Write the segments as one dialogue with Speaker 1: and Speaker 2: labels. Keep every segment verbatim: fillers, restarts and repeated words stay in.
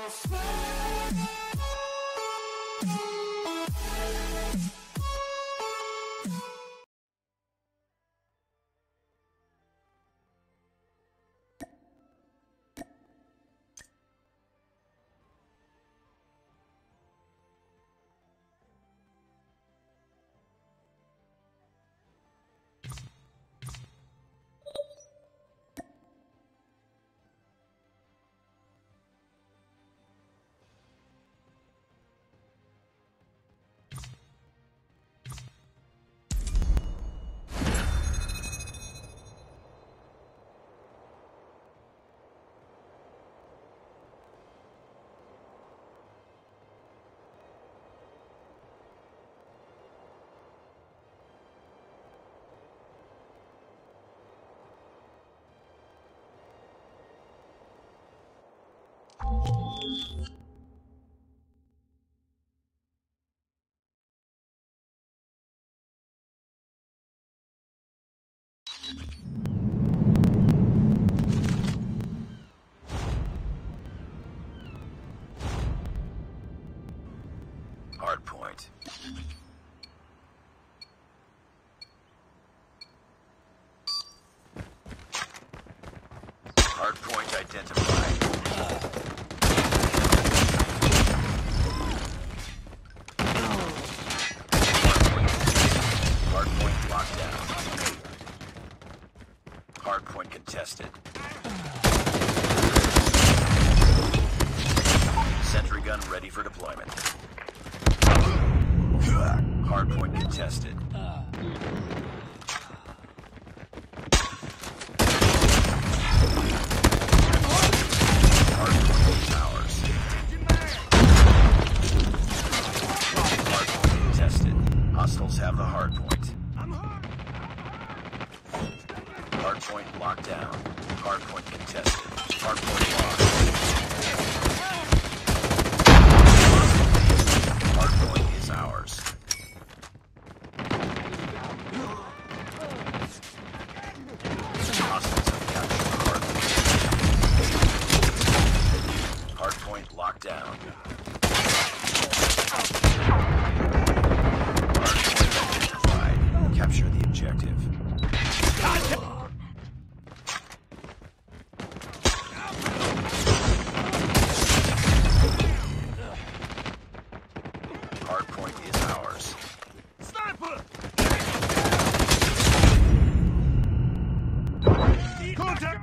Speaker 1: Hardpoint. Hardpoint identified. Hardpoint locked down. Hardpoint contested. Sentry gun ready for deployment. Hardpoint contested. Hardpoint is ours. Hardpoint contested. Hostiles have the hardpoint. Hardpoint locked down. Hardpoint contested. Hardpoint locked. Hardpoint is ours. Hostiles have captured the hardpoint. Hardpoint locked down. Hardpoint identified. Capture the objective. Hardpoint is ours.
Speaker 2: Sniper! Contact!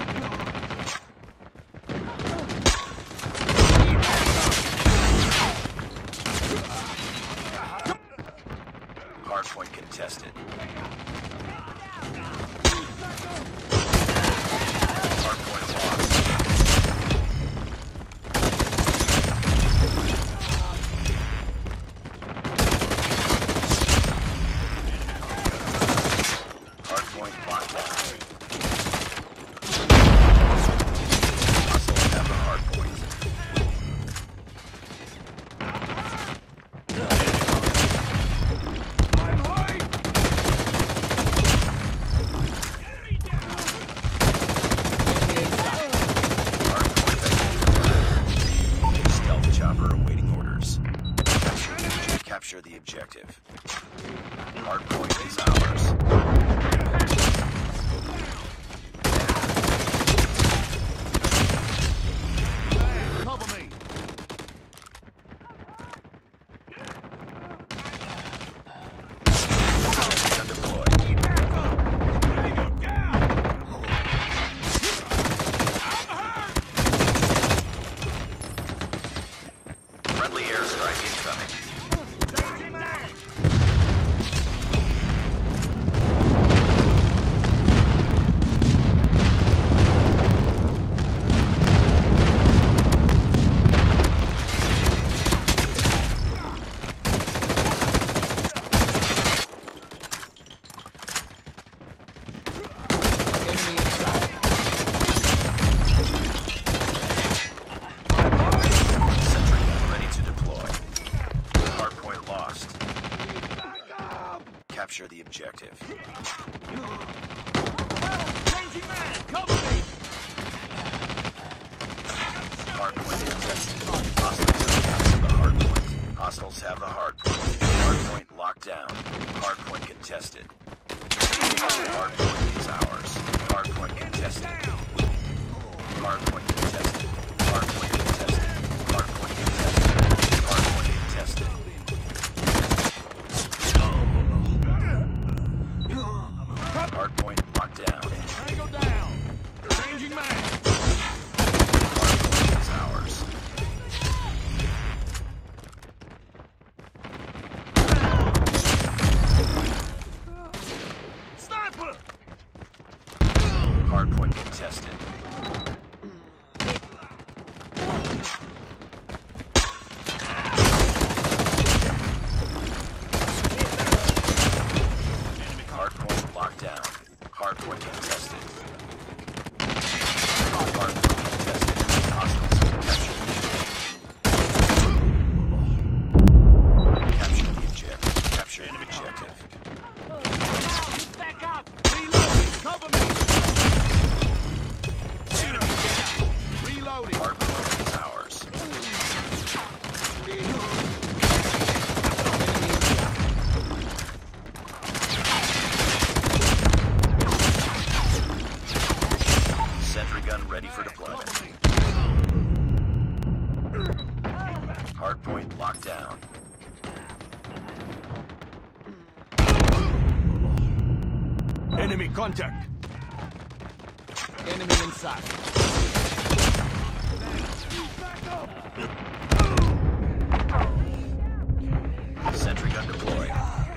Speaker 1: Hardpoint contested. Hardpoint lost. Hardpoint locked down. Hostiles have the hardpoint. Stealth chopper awaiting orders. Capture, capture the objective. Hardpoint is ours.
Speaker 2: Cover me!
Speaker 1: Gun deployed. Friendly airstrike incoming. Hardpoint contested. Hostiles have the hard point. Hardpoint locked down. Hardpoint contested. Hardpoint is ours. Hardpoint contested. Hardpoint contested. Hardpoint contested. Hardpoint contested. Hardpoint contested. Hardpoint locked down.
Speaker 2: Tango down. Changing mag.
Speaker 1: Hardpoint is ours.
Speaker 2: Sniper!
Speaker 1: Hardpoint contested. Hardpoint locked down. Hardpoint contested. Hardpoint contested. Hostiles captured. Capture the objective. Capture the objective.
Speaker 2: Back up! Reloading! Cover me! Enemy down! Reloading!
Speaker 1: Hardpoint is ours. Sentry gun ready for deployment. Hardpoint locked down.
Speaker 2: Enemy contact! Enemy inside.
Speaker 1: Sentry gun deployed.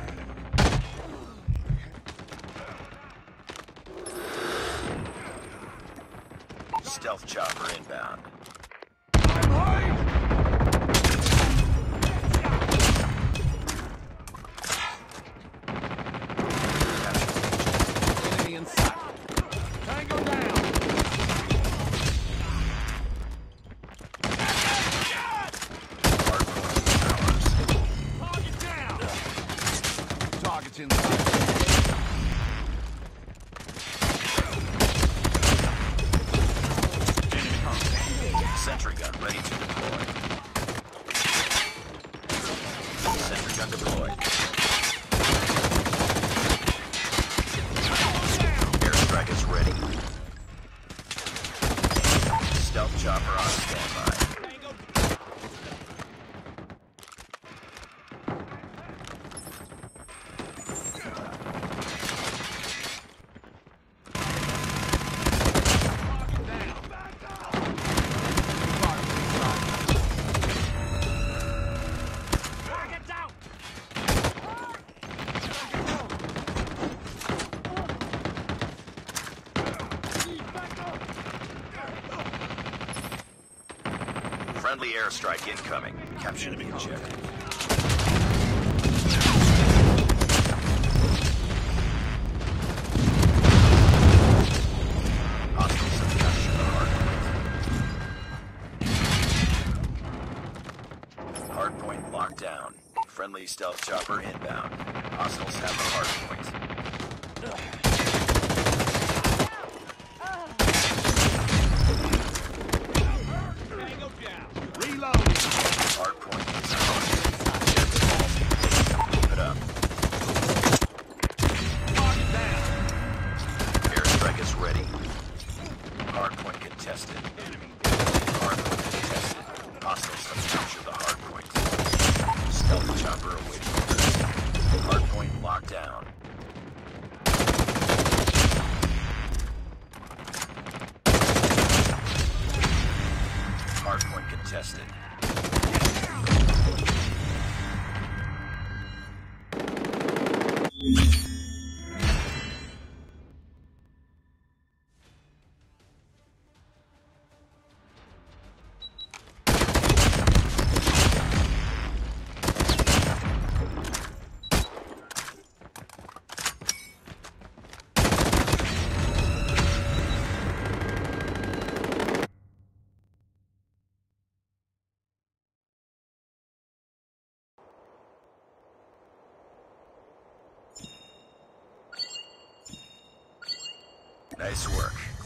Speaker 1: Stealth chopper inbound.
Speaker 2: Enemy inside. Tango down!
Speaker 1: Hardpoint is ours.
Speaker 2: Target down! Target's inside.
Speaker 1: Sentry gun ready to deploy. Sentry gun deployed. Airstrike is ready. Stealth chopper on standby.
Speaker 2: Target's out!
Speaker 1: Friendly airstrike incoming. Capture the objective. Hostiles have captured the hardpoint. Hardpoint locked down. Friendly stealth chopper inbound. Hostiles have the hardpoint.
Speaker 2: Tango down! Reloading!
Speaker 1: Hardpoint is ours. Keep it up.
Speaker 2: Target down!
Speaker 1: Airstrike is ready. Hardpoint contested. Hardpoint contested. Hostiles have captured the hardpoint. Stealth chopper awaiting orders. Hardpoint locked down. Hardpoint contested. Nice work.